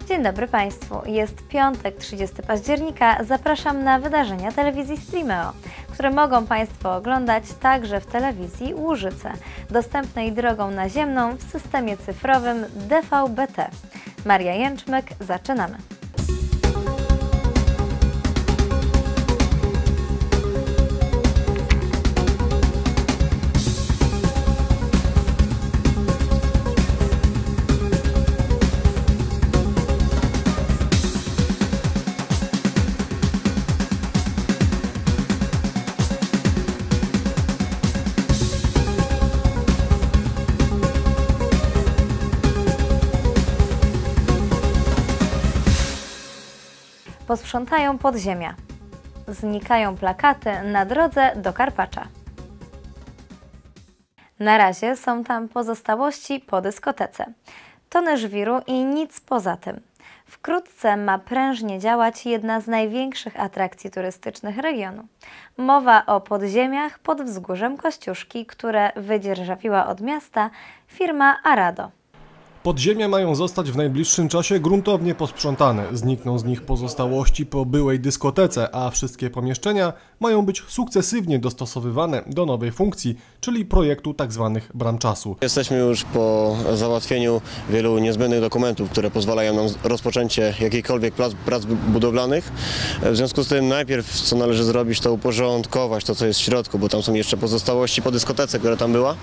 Dzień dobry Państwu. Jest piątek, 30 października. Zapraszam na wydarzenia telewizji Streameo, które mogą Państwo oglądać także w telewizji Łużyce, dostępnej drogą naziemną w systemie cyfrowym DVB-T. Maria Jęczmek, zaczynamy. Posprzątają podziemia. Znikają plakaty na drodze do Karpacza. Na razie są tam pozostałości po dyskotece. Tony żwiru i nic poza tym. Wkrótce ma prężnie działać jedna z największych atrakcji turystycznych regionu. Mowa o podziemiach pod wzgórzem Kościuszki, które wydzierżawiła od miasta firma Arado. Podziemia mają zostać w najbliższym czasie gruntownie posprzątane. Znikną z nich pozostałości po byłej dyskotece, a wszystkie pomieszczenia mają być sukcesywnie dostosowywane do nowej funkcji, czyli projektu tzw. bram czasu. Jesteśmy już po załatwieniu wielu niezbędnych dokumentów, które pozwalają nam rozpoczęcie jakichkolwiek prac budowlanych. W związku z tym najpierw co należy zrobić, to uporządkować to, co jest w środku, bo tam są jeszcze pozostałości po dyskotece, która tam była.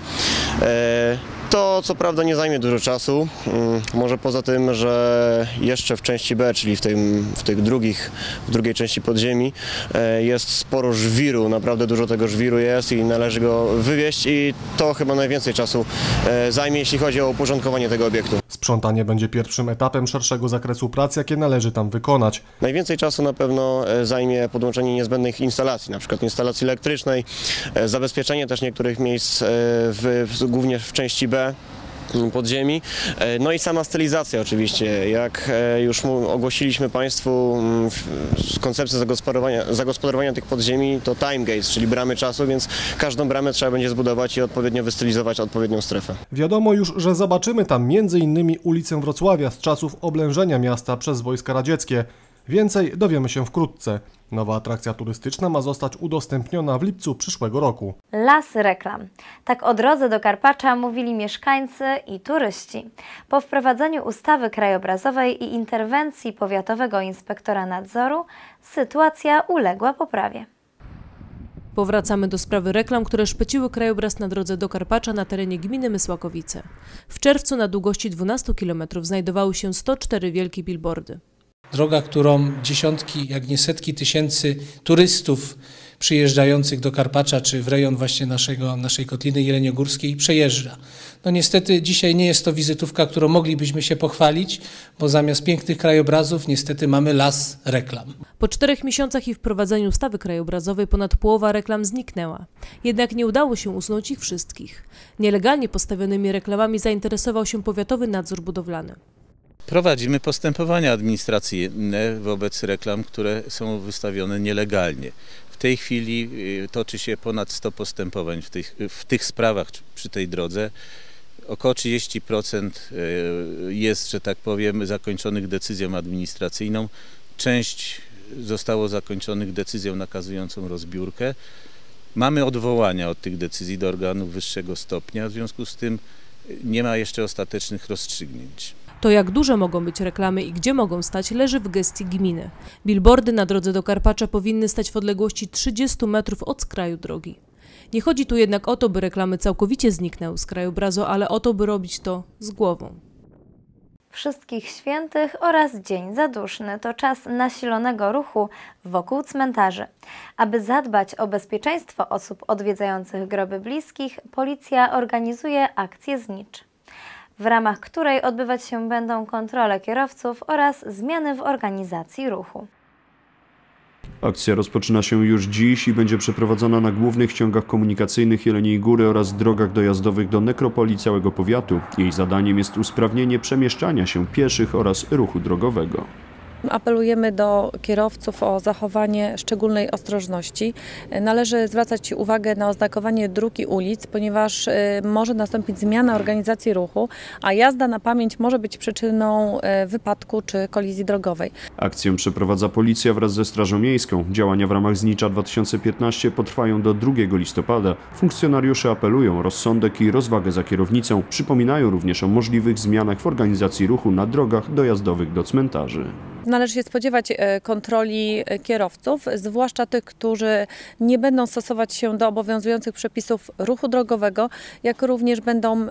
To co prawda nie zajmie dużo czasu, może poza tym, że jeszcze w części B, czyli w drugiej części podziemi jest sporo żwiru, naprawdę dużo tego żwiru jest i należy go wywieźć i to chyba najwięcej czasu zajmie, jeśli chodzi o uporządkowanie tego obiektu. Sprzątanie będzie pierwszym etapem szerszego zakresu prac, jakie należy tam wykonać. Najwięcej czasu na pewno zajmie podłączenie niezbędnych instalacji, na przykład instalacji elektrycznej, zabezpieczenie też niektórych miejsc, głównie w części B podziemi, no i sama stylizacja oczywiście. Jak już ogłosiliśmy Państwu koncepcję zagospodarowania tych podziemi, to time gates, czyli bramy czasu, więc każdą bramę trzeba będzie zbudować i odpowiednio wystylizować odpowiednią strefę. Wiadomo już, że zobaczymy tam m.in. ulicę Wrocławia z czasów oblężenia miasta przez wojska radzieckie. Więcej dowiemy się wkrótce. Nowa atrakcja turystyczna ma zostać udostępniona w lipcu przyszłego roku. Las reklam. Tak o drodze do Karpacza mówili mieszkańcy i turyści. Po wprowadzeniu ustawy krajobrazowej i interwencji powiatowego inspektora nadzoru sytuacja uległa poprawie. Powracamy do sprawy reklam, które szpeciły krajobraz na drodze do Karpacza na terenie gminy Mysłakowice. W czerwcu na długości 12 km znajdowały się 104 wielkie billboardy. Droga, którą dziesiątki, jak nie setki tysięcy turystów przyjeżdżających do Karpacza czy w rejon właśnie naszej Kotliny Jeleniogórskiej przejeżdża. No niestety dzisiaj nie jest to wizytówka, którą moglibyśmy się pochwalić, bo zamiast pięknych krajobrazów niestety mamy las reklam. Po 4 miesiącach i wprowadzeniu ustawy krajobrazowej ponad połowa reklam zniknęła. Jednak nie udało się usunąć ich wszystkich. Nielegalnie postawionymi reklamami zainteresował się powiatowy nadzór budowlany. Prowadzimy postępowania administracyjne wobec reklam, które są wystawione nielegalnie. W tej chwili toczy się ponad 100 postępowań w tych sprawach przy tej drodze. Około 30% jest, że tak powiem, zakończonych decyzją administracyjną. Część zostało zakończonych decyzją nakazującą rozbiórkę. Mamy odwołania od tych decyzji do organów wyższego stopnia, w związku z tym nie ma jeszcze ostatecznych rozstrzygnięć. To, jak duże mogą być reklamy i gdzie mogą stać, leży w gestii gminy. Billboardy na drodze do Karpacza powinny stać w odległości 30 metrów od skraju drogi. Nie chodzi tu jednak o to, by reklamy całkowicie zniknęły z krajobrazu, ale o to, by robić to z głową. Wszystkich Świętych oraz Dzień Zaduszny to czas nasilonego ruchu wokół cmentarzy. Aby zadbać o bezpieczeństwo osób odwiedzających groby bliskich, policja organizuje akcję Znicz, w ramach której odbywać się będą kontrole kierowców oraz zmiany w organizacji ruchu. Akcja rozpoczyna się już dziś i będzie przeprowadzona na głównych ściągach komunikacyjnych Jeleniej Góry oraz drogach dojazdowych do nekropolii całego powiatu. Jej zadaniem jest usprawnienie przemieszczania się pieszych oraz ruchu drogowego. Apelujemy do kierowców o zachowanie szczególnej ostrożności. Należy zwracać uwagę na oznakowanie dróg i ulic, ponieważ może nastąpić zmiana organizacji ruchu, a jazda na pamięć może być przyczyną wypadku czy kolizji drogowej. Akcję przeprowadza policja wraz ze Strażą Miejską. Działania w ramach Znicza 2015 potrwają do 2 listopada. Funkcjonariusze apelują o rozsądek i rozwagę za kierownicą. Przypominają również o możliwych zmianach w organizacji ruchu na drogach dojazdowych do cmentarzy. Należy się spodziewać kontroli kierowców, zwłaszcza tych, którzy nie będą stosować się do obowiązujących przepisów ruchu drogowego, jak również będą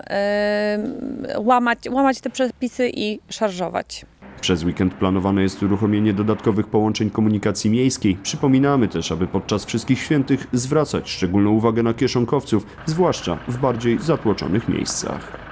łamać te przepisy i szarżować. Przez weekend planowane jest uruchomienie dodatkowych połączeń komunikacji miejskiej. Przypominamy też, aby podczas Wszystkich Świętych zwracać szczególną uwagę na kieszonkowców, zwłaszcza w bardziej zatłoczonych miejscach.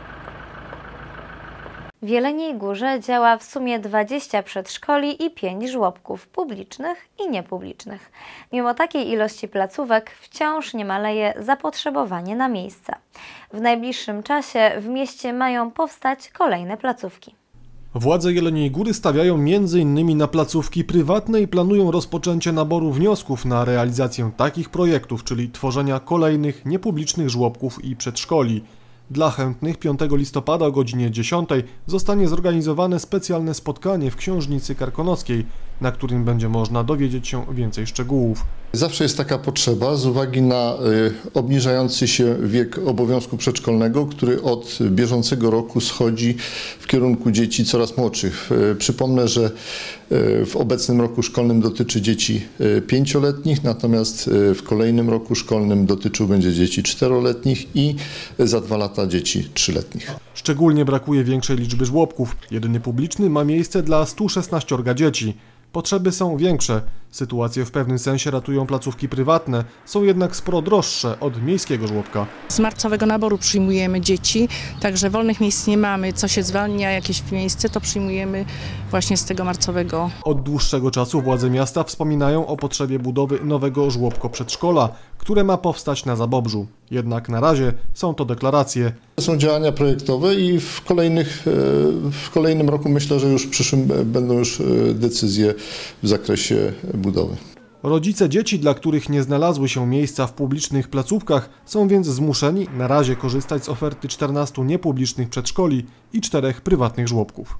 W Jeleniej Górze działa w sumie 20 przedszkoli i 5 żłobków publicznych i niepublicznych. Mimo takiej ilości placówek wciąż nie maleje zapotrzebowanie na miejsca. W najbliższym czasie w mieście mają powstać kolejne placówki. Władze Jeleniej Góry stawiają m.in. na placówki prywatne i planują rozpoczęcie naboru wniosków na realizację takich projektów, czyli tworzenia kolejnych niepublicznych żłobków i przedszkoli. Dla chętnych 5 listopada o godzinie 10 zostanie zorganizowane specjalne spotkanie w Książnicy Karkonoskiej, na którym będzie można dowiedzieć się więcej szczegółów. Zawsze jest taka potrzeba z uwagi na obniżający się wiek obowiązku przedszkolnego, który od bieżącego roku schodzi w kierunku dzieci coraz młodszych. Przypomnę, że w obecnym roku szkolnym dotyczy dzieci 5-letnich, natomiast w kolejnym roku szkolnym dotyczył będzie dzieci 4-letnich i za 2 lata dzieci 3-letnich. Szczególnie brakuje większej liczby żłobków. Jedyny publiczny ma miejsce dla 116 dzieci. Potrzeby są większe. Sytuację w pewnym sensie ratują placówki prywatne, są jednak sporo droższe od miejskiego żłobka. Z marcowego naboru przyjmujemy dzieci, także wolnych miejsc nie mamy. Co się zwalnia jakieś miejsce, to przyjmujemy właśnie z tego marcowego. Od dłuższego czasu władze miasta wspominają o potrzebie budowy nowego żłobko-przedszkola, które ma powstać na Zabobrzu. Jednak na razie są to deklaracje. To są działania projektowe i w kolejnym roku myślę, że już w przyszłym będą już decyzje w zakresie budowy. Rodzice dzieci, dla których nie znalazły się miejsca w publicznych placówkach, są więc zmuszeni na razie korzystać z oferty 14 niepublicznych przedszkoli i 4 prywatnych żłobków.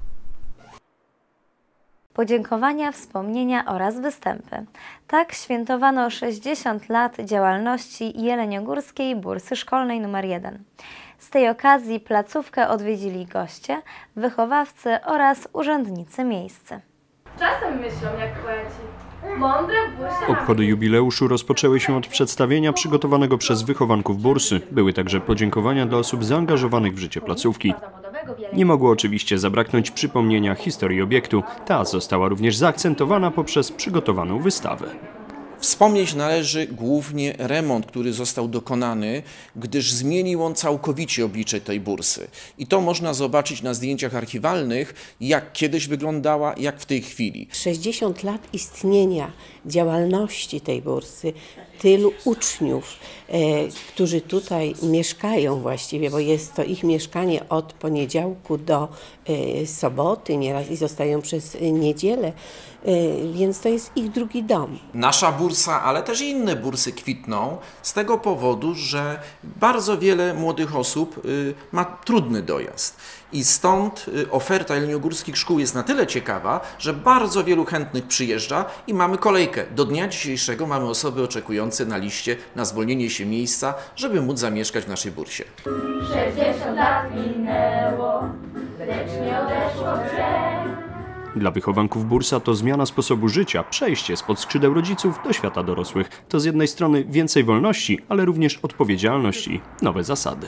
Podziękowania, wspomnienia oraz występy. Tak świętowano 60 lat działalności jeleniogórskiej bursy szkolnej nr 1. Z tej okazji placówkę odwiedzili goście, wychowawcy oraz urzędnicy miejscy. Czasem myślą jak poeci. Mądre bursy. Obchody jubileuszu rozpoczęły się od przedstawienia przygotowanego przez wychowanków bursy. Były także podziękowania dla osób zaangażowanych w życie placówki. Nie mogło oczywiście zabraknąć przypomnienia historii obiektu. Ta została również zaakcentowana poprzez przygotowaną wystawę. Wspomnieć należy głównie remont, który został dokonany, gdyż zmienił on całkowicie oblicze tej bursy. I to można zobaczyć na zdjęciach archiwalnych, jak kiedyś wyglądała, jak w tej chwili. 60 lat istnienia działalności tej bursy, tylu uczniów, którzy tutaj mieszkają właściwie, bo jest to ich mieszkanie od poniedziałku do soboty nieraz i zostają przez niedzielę, więc to jest ich drugi dom. Nasza bursa, ale też inne bursy kwitną z tego powodu, że bardzo wiele młodych osób ma trudny dojazd. I stąd oferta jeleniogórskich szkół jest na tyle ciekawa, że bardzo wielu chętnych przyjeżdża i mamy kolejkę. Do dnia dzisiejszego mamy osoby oczekujące na liście na zwolnienie się miejsca, żeby móc zamieszkać w naszej bursie. 60 lat minęło, lecz nie odeszło w brzeg. Dla wychowanków bursa to zmiana sposobu życia, przejście spod skrzydeł rodziców do świata dorosłych. To z jednej strony więcej wolności, ale również odpowiedzialności, nowe zasady.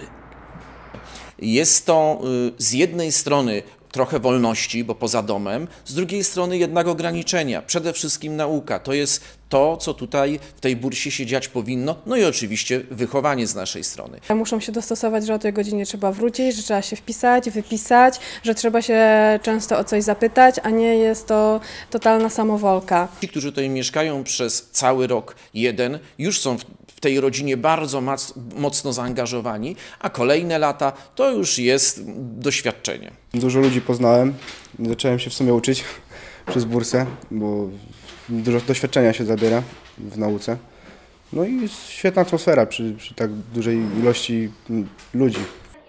Jest to z jednej strony trochę wolności, bo poza domem, z drugiej strony jednak ograniczenia. Przede wszystkim nauka. To jest to, co tutaj w tej bursie się dziać powinno, no i oczywiście wychowanie z naszej strony. Muszą się dostosować, że o tej godzinie trzeba wrócić, że trzeba się wpisać, wypisać, że trzeba się często o coś zapytać, a nie jest to totalna samowolka. Ci, którzy tutaj mieszkają przez cały rok jeden, już są w tej rodzinie bardzo mocno zaangażowani, a kolejne lata to już jest doświadczenie. Dużo ludzi poznałem, zacząłem się w sumie uczyć, Przez bursę, bo dużo doświadczenia się zabiera w nauce. No i świetna atmosfera przy tak dużej ilości ludzi.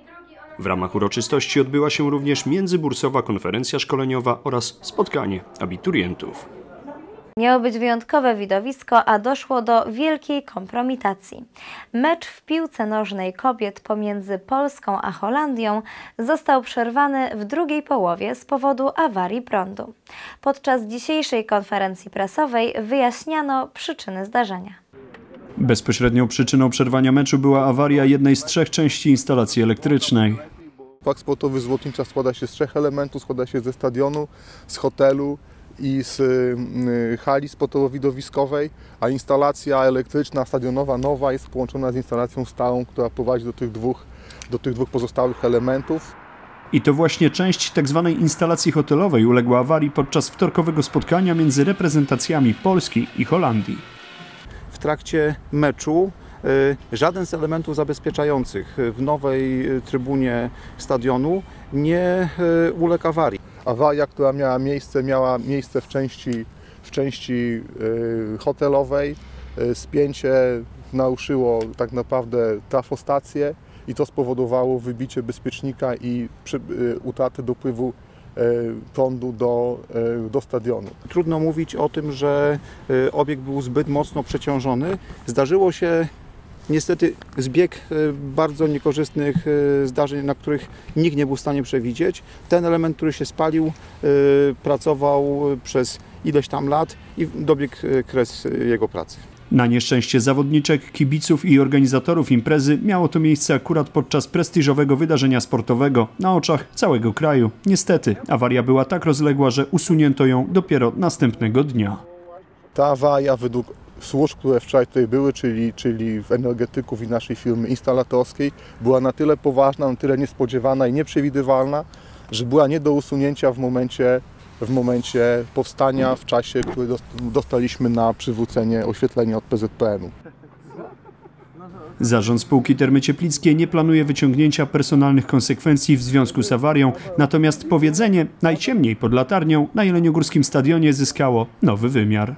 W ramach uroczystości odbyła się również międzybursowa konferencja szkoleniowa oraz spotkanie abiturientów. Miało być wyjątkowe widowisko, a doszło do wielkiej kompromitacji. Mecz w piłce nożnej kobiet pomiędzy Polską a Holandią został przerwany w drugiej połowie z powodu awarii prądu. Podczas dzisiejszej konferencji prasowej wyjaśniano przyczyny zdarzenia. Bezpośrednią przyczyną przerwania meczu była awaria jednej z 3 części instalacji elektrycznej. Park sportowy Złotnicza składa się z 3 elementów, składa się ze stadionu, z hotelu i z hali sportowo-widowiskowej, a instalacja elektryczna, stadionowa nowa jest połączona z instalacją stałą, która prowadzi do tych dwóch pozostałych elementów. I to właśnie część tzw. instalacji hotelowej uległa awarii podczas wtorkowego spotkania między reprezentacjami Polski i Holandii. W trakcie meczu żaden z elementów zabezpieczających w nowej trybunie stadionu nie uległ awarii. Awaria, która miała miejsce w części hotelowej, spięcie naruszyło tak naprawdę trafostację i to spowodowało wybicie bezpiecznika i utratę dopływu prądu do stadionu. Trudno mówić o tym, że obiekt był zbyt mocno przeciążony. Zdarzyło się niestety zbieg bardzo niekorzystnych zdarzeń, na których nikt nie był w stanie przewidzieć. Ten element, który się spalił, pracował przez ileś tam lat i dobiegł kres jego pracy. Na nieszczęście zawodniczek, kibiców i organizatorów imprezy miało to miejsce akurat podczas prestiżowego wydarzenia sportowego na oczach całego kraju. Niestety, awaria była tak rozległa, że usunięto ją dopiero następnego dnia. Ta awaria według służb, które wczoraj tutaj były, czyli energetyków i naszej firmy instalatorskiej, była na tyle poważna, na tyle niespodziewana i nieprzewidywalna, że była nie do usunięcia w momencie powstania, w czasie, który dostaliśmy na przywrócenie oświetlenia od PZPN-u. Zarząd spółki Termy Cieplickie nie planuje wyciągnięcia personalnych konsekwencji w związku z awarią, natomiast powiedzenie najciemniej pod latarnią na Jeleniogórskim stadionie zyskało nowy wymiar.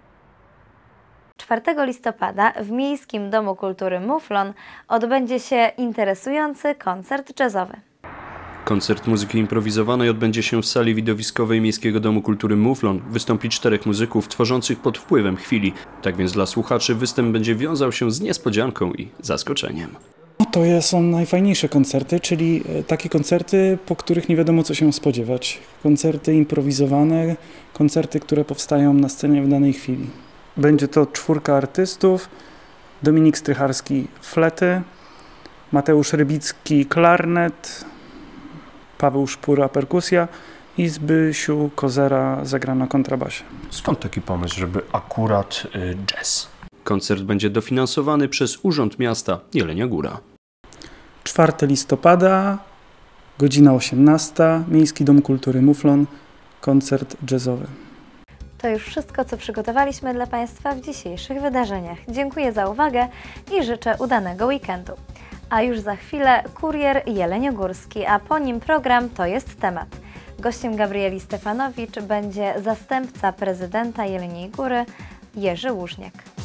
4 listopada w Miejskim Domu Kultury Muflon odbędzie się interesujący koncert jazzowy. Koncert muzyki improwizowanej odbędzie się w sali widowiskowej Miejskiego Domu Kultury Muflon. Wystąpi 4 muzyków tworzących pod wpływem chwili. Tak więc dla słuchaczy występ będzie wiązał się z niespodzianką i zaskoczeniem. To są najfajniejsze koncerty, czyli takie koncerty, po których nie wiadomo co się spodziewać. Koncerty improwizowane, koncerty, które powstają na scenie w danej chwili. Będzie to 4 artystów, Dominik Strycharski flety, Mateusz Rybicki klarnet, Paweł Szpura perkusja i Zbysiu Kozera zagra na kontrabasie. Skąd taki pomysł, żeby akurat jazz? Koncert będzie dofinansowany przez Urząd Miasta Jelenia Góra. 4 listopada, godzina 18, Miejski Dom Kultury Muflon, koncert jazzowy. To już wszystko, co przygotowaliśmy dla Państwa w dzisiejszych wydarzeniach. Dziękuję za uwagę i życzę udanego weekendu. A już za chwilę kurier jeleniogórski, a po nim program To jest temat. Gościem Gabrieli Stefanowicz będzie zastępca prezydenta Jeleniej Góry Jerzy Łużniak.